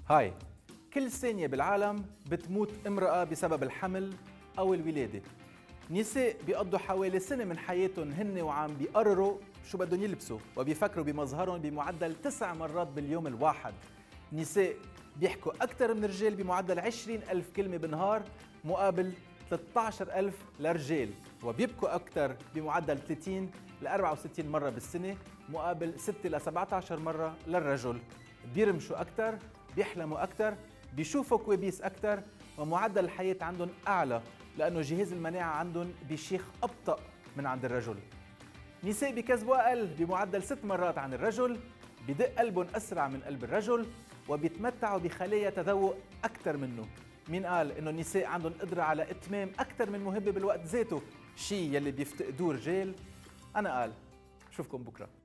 هاي، كل ثانية بالعالم بتموت امرأة بسبب الحمل أو الولادة. نساء بيقضوا حوالي سنة من حياتهم هن وعم بيقرروا شو بدهم يلبسوا وبيفكروا بمظهرهم بمعدل 9 مرات باليوم الواحد. نساء بيحكوا أكثر من رجال بمعدل 20,000 كلمة بالنهار مقابل 13,000 لرجال، وبيبكوا أكثر بمعدل 30 ل 64 مرة بالسنة مقابل 6 ل 17 مرة للرجل. بيرمشوا أكثر، بيحلموا أكثر، بيشوفوا كوابيس أكثر، ومعدل الحياة عندهم أعلى لأنه جهاز المناعة عندهم بيشيخ أبطأ من عند الرجل. نساء بيكذبوا أقل بمعدل 6 مرات عن الرجل، بدق قلبهم أسرع من قلب الرجل، وبيتمتعوا بخلايا تذوق أكثر منه. مين قال إنه النساء عندهم قدرة على إتمام أكثر من موهبة بالوقت ذاته، شيء يلي بيفتقدوه رجال؟ أنا قال. شوفكم بكرة.